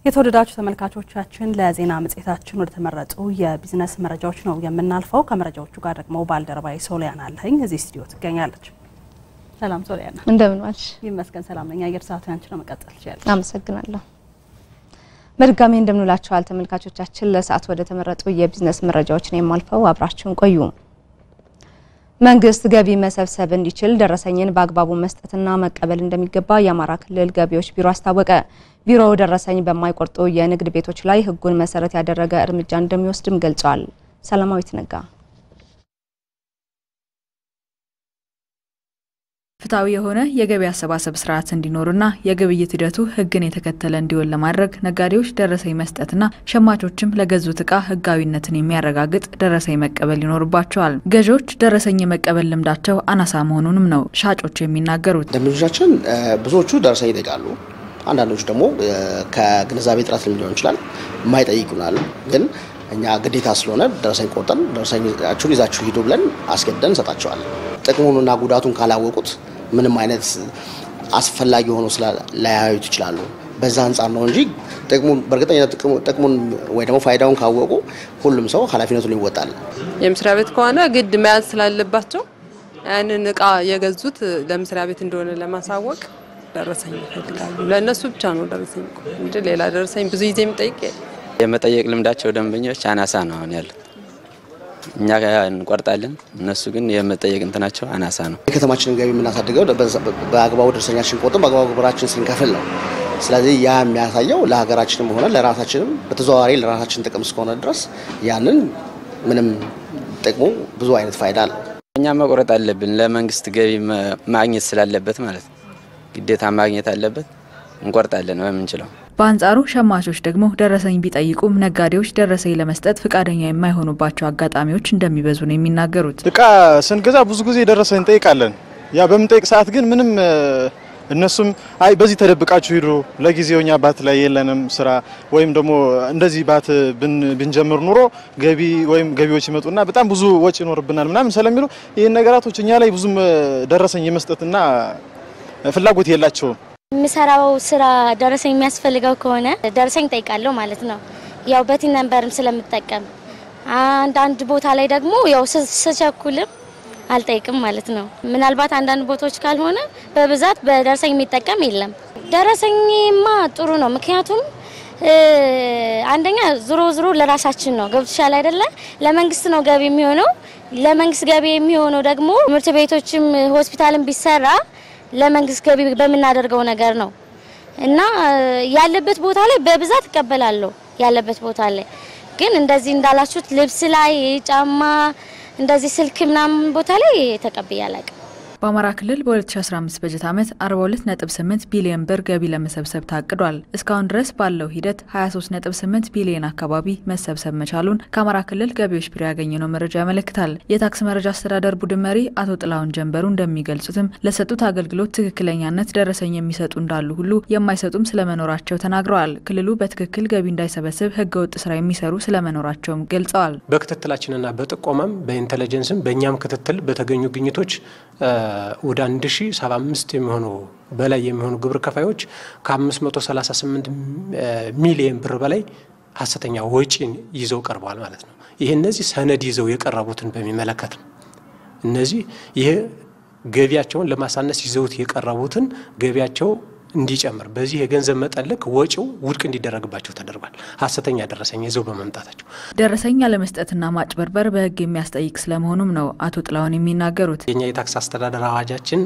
የተወደዳችሁ ተመልካቾቻችን ለዜና መጽሔታችን ወደ ተመረጡ የቢዝነስ መረጃዎች ነው የምናልፈው። ከመረጃዎቹ ጋር ደግሞ ባልደረባይ ሶሊያና አለኝ እዚህ ስቱዲዮ ትገኛለች። ሰላም ሶሊያና፣ እንደምን ዋልሽ? ይመስገን ሰላም ነኝ። አየር ሰዓቱ ያንቺ ነው፣ መቀጠል ትችያለሽ። አመሰግናለሁ። በድጋሚ እንደምንላችኋል ተመልካቾቻችን። ለሰዓት ወደ ተመረጡ የቢዝነስ መረጃዎች ነው የማልፈው። አብራችሁን ቆዩ። መንግስት ገቢ መሰብሰብ እንዲችል ደረሰኝን በአግባቡ መስጠትና መቀበል እንደሚገባ የአማራ ክልል ገቢዎች ቢሮ አስታወቀ። ቢሮው ደረሰኝ በማይቆርጡ የንግድ ቤቶች ላይ ህጉን መሰረት ያደረገ እርምጃ እንደሚወስድም ገልጿል። ሰላማዊት ነጋ ፍትሃዊ የሆነ የገቢ አሰባሰብ ስርዓት እንዲኖርና የግብይት ሂደቱ ህግን የተከተለ እንዲሆን ለማድረግ ነጋዴዎች ደረሰኝ መስጠትና ሸማቾችም ለገዙት ዕቃ ህጋዊነትን የሚያረጋግጥ ደረሰኝ መቀበል ይኖርባቸዋል። ገዢዎች ደረሰኝ መቀበል ልምዳቸው አናሳ መሆኑንም ነው ሻጮች የሚናገሩት። ደንበኞቻችን ብዙዎቹ ደረሰኝ ይጠይቃሉ። አንዳንዶቹ ደግሞ ከግንዛቤ ጥራት ሊሆን ይችላል የማይጠይቁናል። ግን እኛ ግዴታ ስለሆነ ደረሰኝ ቆርጠን ደረሰኛችሁን ይዛችሁ ሂዱ ብለን አስገድደን እንሰጣቸዋለን። ጥቅሙንና ጉዳቱን ካላወቁት ምንም አይነት አስፈላጊ ሆኖ ላያዩት ይችላሉ። በዛ አንፃር ነው እንጂ በእርግጠኝነት ጥቅሙን ወይ ደግሞ ፋይዳውን ካወቁ ሁሉም ሰው ኃላፊነቱን ይወጣል። የመስሪያ ቤት ከሆነ ግድ መያዝ ስላለባቸው ያንን ዕቃ የገዙት ለመስሪያ ቤት እንደሆነ ለማሳወቅ ደረሰኝ ይፈልጋሉ። ለነሱ ብቻ ነው ደረሰኝ እንጂ ሌላ ደረሰኝ ብዙ ጊዜ የሚጠይቅ የመጠየቅ ልምዳቸው ደንበኞች አናሳ ነው ያለው። እኛ እንቆርጣለን፣ እነሱ ግን የመጠየቅ እንትናቸው አናሳ ነው። የከተማችንን ገቢ የምናሳድገው በአግባቡ ደረሰኛችን ቆርጠን በአግባቡ ግብራችን ስንከፍል ነው። ስለዚህ ያ የሚያሳየው ለሀገራችንም ሆነ ለራሳችንም በተዘዋዋሪ ለራሳችን ጥቅም እስከሆነ ድረስ ያንን ምንም ጥቅሙ ብዙ አይነት ፋይዳ አለው። እኛ መቆረጥ አለብን፣ ለመንግስት ገቢ ማግኘት ስላለበት ማለት ነው። ግዴታ ማግኘት አለበት፣ እንቆርጣለን በምንችለው። በአንጻሩ ሸማቾች ደግሞ ደረሰኝ ቢጠይቁም ነጋዴዎች ደረሰኝ ለመስጠት ፍቃደኛ የማይሆኑባቸው አጋጣሚዎች እንደሚበዙ ነው የሚናገሩት። ዕቃ ስንገዛ ብዙ ጊዜ ደረሰኝ እንጠይቃለን። ያ በምንጠይቅ ሰዓት ግን ምንም እነሱም አይ በዚህ ተደብቃችሁ ሂዱ፣ ለጊዜውኛ ባት ላይ የለንም ስራ ወይም ደግሞ እንደዚህ ባት ብንጀምር ኑሮ ገቢ ወይም ገቢዎች ይመጡና በጣም ብዙ ወጪ ይኖርብናል ምናምን ስለሚሉ ይሄን ነገራቶች እኛ ላይ ብዙም ደረሰኝ የመስጠትና ፍላጎት የላቸውም። የሚሰራው ስራ ደረሰኝ የሚያስፈልገው ከሆነ ደረሰኝ ጠይቃለሁ ማለት ነው። ያው በቲን ነምበርም ስለምጠቀም አንዳንድ ቦታ ላይ ደግሞ ያው ስቸኩልም አልጠይቅም ማለት ነው። ምናልባት አንዳንድ ቦታዎች ካልሆነ በብዛት በደረሰኝ የሚጠቀም የለም። ደረሰኝማ ጥሩ ነው። ምክንያቱም አንደኛ ዙሮ ለራሳችን ነው ገብቶሻል አይደለ? ለመንግስት ነው ገቢ የሚሆነው። ለመንግስት ገቢ የሚሆነው ደግሞ ትምህርት ቤቶችም ሆስፒታልም ቢሰራ ለመንግስት ገቢ በመናደርገው ነገር ነው እና ያለበት ቦታ ላይ በብዛት እቀበላለሁ። ያለበት ቦታ ላይ ግን እንደዚህ እንዳላችሁት ልብስ ላይ ጫማ እንደዚህ ስልክ ምናምን ቦታ ላይ ተቀበያለሁ። በአማራ ክልል በ2015 በጀት ዓመት 42.8 ቢሊዮን ብር ገቢ ለመሰብሰብ ታቅዷል። እስካሁን ድረስ ባለው ሂደት 23.8 ቢሊዮን አካባቢ መሰብሰብ መቻሉን ከአማራ ክልል ገቢዎች ቢሮ ያገኘነው መረጃ ያመለክታል። የታክስ መረጃ አስተዳደር ቡድን መሪ አቶ ጥላውን ጀንበሩ እንደሚገልጹትም ለሰጡት አገልግሎት ትክክለኛነት ደረሰኝ የሚሰጡ እንዳሉ ሁሉ የማይሰጡም ስለመኖራቸው ተናግረዋል። ክልሉ በትክክል ገቢ እንዳይሰበስብ ህገወጥ ስራ የሚሰሩ ስለመኖራቸውም ገልጸዋል። በክትትላችንና በጥቆማም በኢንተለጀንስም በእኛም ክትትል በተገኙ ግኝቶች ወደ 1075 የሚሆኑ በላይ የሚሆኑ ግብር ከፋዮች ከ538 ሚሊዮን ብር በላይ ሐሰተኛ ወጪን ይዘው ቀርበዋል ማለት ነው። ይሄ እነዚህ ሰነድ ይዘው የቀረቡትን በሚመለከት ነው። እነዚህ ይሄ ገቢያቸውን ለማሳነስ ይዘውት የቀረቡትን ገቢያቸው እንዲጨምር በዚህ የገንዘብ መጠን ልክ ወጪው ውድቅ እንዲደረግባቸው ተደርጓል። ሐሰተኛ ደረሰኝ ይዘው በመምጣታቸው ደረሰኝ ለመስጠትና ማጭበርበር በህግ የሚያስጠይቅ ስለመሆኑም ነው አቶ ጥላውን የሚናገሩት። የኛ የታክስ አስተዳደር አዋጃችን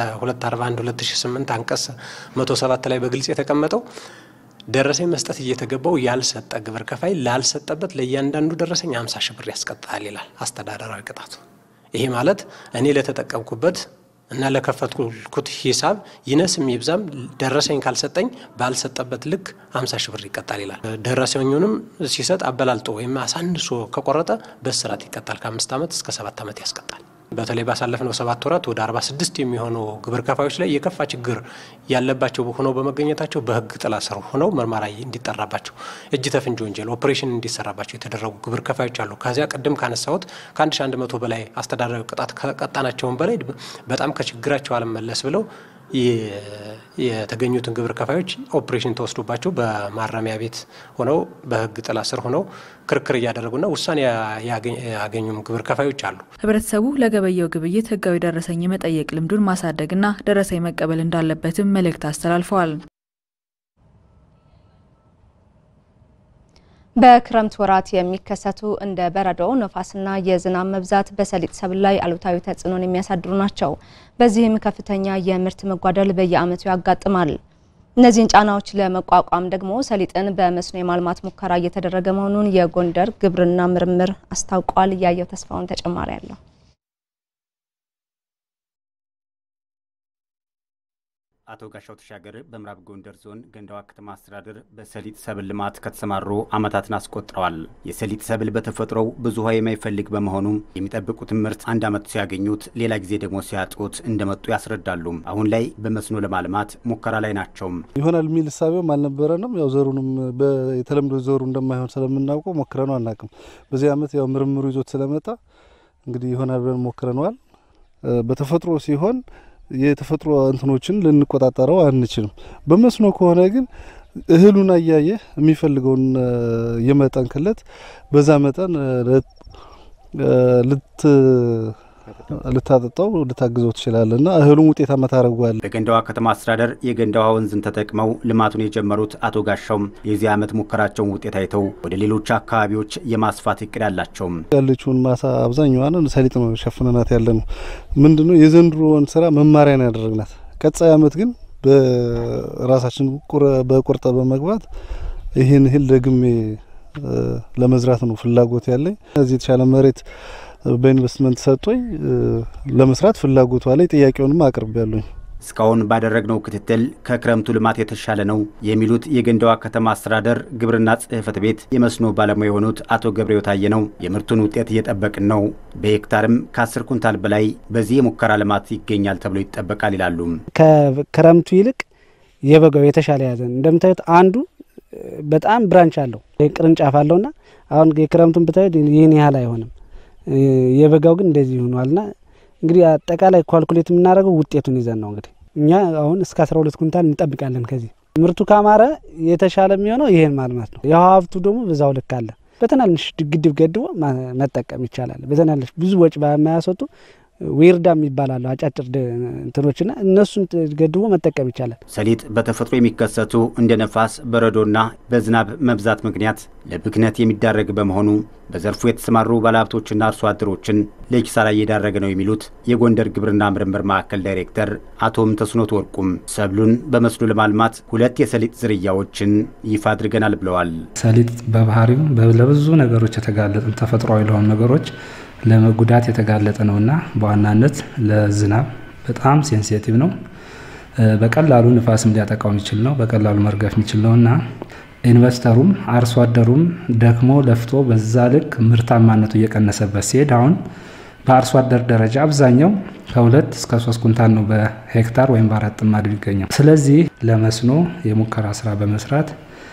241/2008 አንቀጽ 107 ላይ በግልጽ የተቀመጠው ደረሰኝ መስጠት እየተገባው ያልሰጠ ግብር ከፋይ ላልሰጠበት ለእያንዳንዱ ደረሰኝ 50 ሺህ ብር ያስቀጣል ይላል አስተዳደራዊ ቅጣቱ። ይሄ ማለት እኔ ለተጠቀምኩበት እና ለከፈትኩት ሂሳብ ይነስም ይብዛም ደረሰኝ ካልሰጠኝ ባልሰጠበት ልክ 50 ሺህ ብር ይቀጣል ይላል። ደረሰኙንም ሲሰጥ አበላልጦ ወይም አሳንሶ ከቆረጠ በእስራት ይቀጣል። ከ5 ዓመት እስከ 7 ዓመት ያስቀጣል። በተለይ ባሳለፍነው 7 ወራት ወደ 46 የሚሆኑ ግብር ከፋዮች ላይ የከፋ ችግር ያለባቸው ሆነው በመገኘታቸው በህግ ጥላ ስር ሆነው ምርመራ እንዲጣራባቸው እጅ ተፍንጅ ወንጀል ኦፕሬሽን እንዲሰራባቸው የተደረጉ ግብር ከፋዮች አሉ። ከዚያ ቀደም ካነሳሁት ከ1100 በላይ አስተዳደራዊ ቅጣት ከቀጣናቸው በላይ በጣም ከችግራቸው አለመለስ ብለው የተገኙትን ግብር ከፋዮች ኦፕሬሽን ተወስዶባቸው በማረሚያ ቤት ሆነው በህግ ጥላ ስር ሆነው ክርክር እያደረጉና ውሳኔ ያገኙም ግብር ከፋዮች አሉ። ህብረተሰቡ ለገበያው ግብይት ህጋዊ ደረሰኝ መጠየቅ ልምዱን ማሳደግና ደረሰኝ መቀበል እንዳለበትም መልእክት አስተላልፈዋል። በክረምት ወራት የሚከሰቱ እንደ በረዶ፣ ነፋስና የዝናብ መብዛት በሰሊጥ ሰብል ላይ አሉታዊ ተጽዕኖን የሚያሳድሩ ናቸው። በዚህም ከፍተኛ የምርት መጓደል በየዓመቱ ያጋጥማል። እነዚህን ጫናዎች ለመቋቋም ደግሞ ሰሊጥን በመስኖ የማልማት ሙከራ እየተደረገ መሆኑን የጎንደር ግብርና ምርምር አስታውቋል። ያየው ተስፋውን ተጨማሪ ያለው አቶ ጋሻው ተሻገር በምዕራብ ጎንደር ዞን ገንዳዋ ከተማ አስተዳደር በሰሊጥ ሰብል ልማት ከተሰማሩ ዓመታትን አስቆጥረዋል። የሰሊጥ ሰብል በተፈጥሮው ብዙ ውሃ የማይፈልግ በመሆኑ የሚጠብቁትን ምርት አንድ ዓመት ሲያገኙት ሌላ ጊዜ ደግሞ ሲያጡት እንደመጡ ያስረዳሉ። አሁን ላይ በመስኖ ለማልማት ሙከራ ላይ ናቸው። ይሆናል የሚል እሳቤም አልነበረንም። ያው ዘሩንም በተለምዶ ዘሩ እንደማይሆን ስለምናውቀው ሞክረነው አናውቅም። በዚህ ዓመት ያው ምርምሩ ይዞት ስለመጣ እንግዲህ ይሆናል ብለን ሞክረነዋል። በተፈጥሮ ሲሆን የተፈጥሮ እንትኖችን ልንቆጣጣረው አንችልም። በመስኖ ከሆነ ግን እህሉን አያየ የሚፈልገውን የመጠን ክለት በዛ መጠን ልታጠጣው ልታግዘው ትችላለና እህሉን ውጤታማ ታደርጓል። በገንዳዋ ከተማ አስተዳደር የገንዳዋ ወንዝን ተጠቅመው ልማቱን የጀመሩት አቶ ጋሻው የዚህ ዓመት ሙከራቸውን ውጤት አይተው ወደ ሌሎች አካባቢዎች የማስፋት እቅድ አላቸው። ያለችውን ማሳ አብዛኛዋን ሰሊጥ ነው ሸፍነናት ያለነው። ምንድነው የዘንድሮውን ስራ መማሪያ ነው ያደረግናት። ቀጣይ ዓመት ግን በራሳችን በቁርጠ በመግባት ይሄን እህል ደግሜ ለመዝራት ነው ፍላጎት ያለኝ። እዚህ የተሻለ መሬት በኢንቨስትመንት ሰጥቶኝ ለመስራት ፍላጎቱ አለኝ። ጥያቄውንም አቅርቤያለሁ። እስካሁን ባደረግነው ክትትል ከክረምቱ ልማት የተሻለ ነው የሚሉት የገንዳዋ ከተማ አስተዳደር ግብርና ጽሕፈት ቤት የመስኖ ባለሙያ የሆኑት አቶ ገብሬው ታየ ነው። የምርቱን ውጤት እየጠበቅን ነው። በሄክታርም ከ10 ኩንታል በላይ በዚህ የሙከራ ልማት ይገኛል ተብሎ ይጠበቃል ይላሉ። ከክረምቱ ይልቅ የበጋው የተሻለ ያዘን። እንደምታዩት አንዱ በጣም ብራንች አለው ቅርንጫፍ አለውና አሁን የክረምቱን ብታዩት ይህን ያህል አይሆንም። የበጋው ግን እንደዚህ ሆኗልና እንግዲህ አጠቃላይ ኳልኩሌት የምናደርገው ውጤቱን ይዘን ነው። እንግዲህ እኛ አሁን እስከ 12 ኩንታል እንጠብቃለን። ከዚህ ምርቱ ካማረ የተሻለ የሚሆነው ይሄን ማልማት ነው። የውሃ ሀብቱ ደግሞ በዛው ልክ አለ። በትናንሽ ግድብ ገድቦ መጠቀም ይቻላል። በትናንሽ ብዙ ወጪ በማያስወጡ ዊርዳም ይባላሉ አጫጭር እንትኖችና እነሱን ገድቦ መጠቀም ይቻላል። ሰሊጥ በተፈጥሮ የሚከሰቱ እንደ ነፋስ፣ በረዶና በዝናብ መብዛት ምክንያት ለብክነት የሚዳረግ በመሆኑ በዘርፉ የተሰማሩ ባለሀብቶችና አርሶ አደሮችን ለኪሳራ እየዳረገ ነው የሚሉት የጎንደር ግብርና ምርምር ማዕከል ዳይሬክተር አቶ ምንተስኖት ወርቁም ሰብሉን በመስኖ ለማልማት 2 የሰሊጥ ዝርያዎችን ይፋ አድርገናል ብለዋል። ሰሊጥ በባህሪው ለብዙ ነገሮች የተጋለጡ ተፈጥሯዊ ለሆኑ ነገሮች ለመጉዳት የተጋለጠ ነውና በዋናነት ለዝናብ በጣም ሴንሲቲቭ ነው። በቀላሉ ንፋስም ሊያጠቃው የሚችል ነው። በቀላሉ መርገፍ የሚችል ነውና ኢንቨስተሩም አርሶ አደሩም ደክሞ ለፍቶ በዛ ልክ ምርታማነቱ እየቀነሰበት ሲሄድ አሁን በአርሶ አደር ደረጃ አብዛኛው ከ2 እስከ 3 ኩንታል ነው በሄክታር ወይም በ4 ጥማድ ይገኛል። ስለዚህ ለመስኖ የሙከራ ስራ በመስራት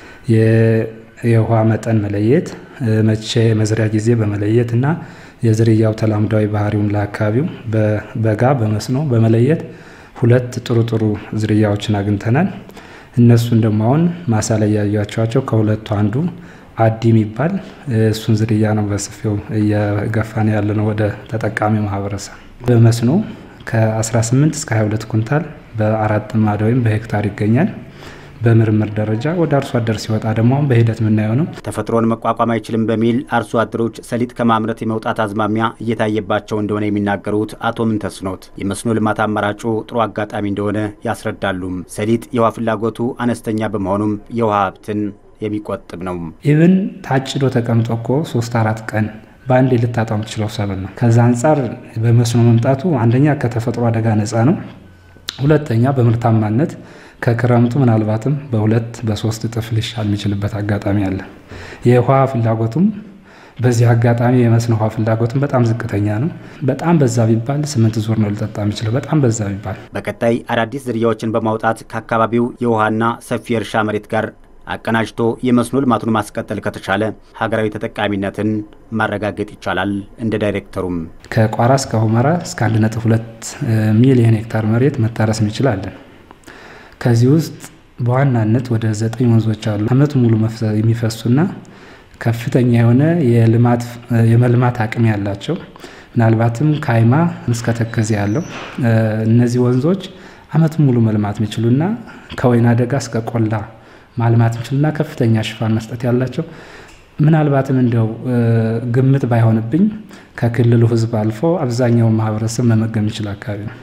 የውሃ መጠን መለየት መቼ መዝሪያ ጊዜ በመለየትና የዝርያው ተላምዳዊ ባህሪውን ለአካባቢው በጋ በመስኖ በመለየት 2 ጥሩ ዝርያዎችን አግኝተናል። እነሱን ደግሞ አሁን ማሳ ላይ ያያቸዋቸው ከሁለቱ አንዱ አዲ የሚባል እሱን ዝርያ ነው በሰፊው እየገፋን ያለ ነው ወደ ተጠቃሚ ማህበረሰብ። በመስኖ ከ18 እስከ 22 ኩንታል በ4 ጥማድ ወይም በሄክታር ይገኛል። በምርምር ደረጃ ወደ አርሶ አደር ሲወጣ ደግሞ በሂደት ምናየው ነው። ተፈጥሮን መቋቋም አይችልም በሚል አርሶ አደሮች ሰሊጥ ከማምረት የመውጣት አዝማሚያ እየታየባቸው እንደሆነ የሚናገሩት አቶ ምንተስኖት የመስኖ ልማት አማራጩ ጥሩ አጋጣሚ እንደሆነ ያስረዳሉ። ሰሊጥ የውሃ ፍላጎቱ አነስተኛ በመሆኑም የውሃ ሀብትን የሚቆጥብ ነው። ኢቭን ታጭዶ ተቀምጦ እኮ 3-4 ቀን በአንድ ልታጣው የምትችለው ሰብል ነው። ከዛ አንጻር በመስኖ መምጣቱ አንደኛ ከተፈጥሮ አደጋ ነፃ ነው። ሁለተኛ በምርታማነት ከክረምቱ ምናልባትም በ2-3 እጥፍ ሊሻል የሚችልበት አጋጣሚ አለ። የውሃ ፍላጎቱም በዚህ አጋጣሚ የመስኖ ውሃ ፍላጎቱም በጣም ዝቅተኛ ነው። በጣም በዛ ቢባል 8 ዙር ነው ሊጠጣ የሚችለው በጣም በዛ ቢባል። በቀጣይ አዳዲስ ዝርያዎችን በማውጣት ከአካባቢው የውሃና ሰፊ እርሻ መሬት ጋር አቀናጅቶ የመስኖ ልማቱን ማስቀጠል ከተቻለ ሀገራዊ ተጠቃሚነትን ማረጋገጥ ይቻላል። እንደ ዳይሬክተሩም ከቋራ እስከ ሁመራ እስከ 1.2 ሚሊዮን ሄክታር መሬት መታረስ እንችላለን። ከዚህ ውስጥ በዋናነት ወደ 9 ወንዞች አሉ። አመቱ ሙሉ የሚፈሱና ከፍተኛ የሆነ የመልማት አቅም ያላቸው ምናልባትም ካይማ እስከ ተከዜ ያለው እነዚህ ወንዞች አመቱ ሙሉ መልማት የሚችሉና ከወይና ደጋ እስከ ቆላ ማልማት የሚችሉና ከፍተኛ ሽፋን መስጠት ያላቸው ምናልባትም እንደው ግምት ባይሆንብኝ ከክልሉ ህዝብ አልፎ አብዛኛው ማህበረሰብ መመገብ የሚችል አካባቢ ነው።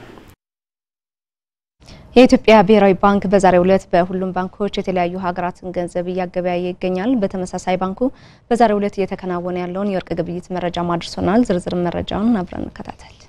የኢትዮጵያ ብሔራዊ ባንክ በዛሬው ዕለት በሁሉም ባንኮች የተለያዩ ሀገራትን ገንዘብ እያገበያየ ይገኛል። በተመሳሳይ ባንኩ በዛሬው ዕለት እየተከናወነ ያለውን የወርቅ ግብይት መረጃ ማድርሶናል። ዝርዝር መረጃውን አብረን እንከታተል።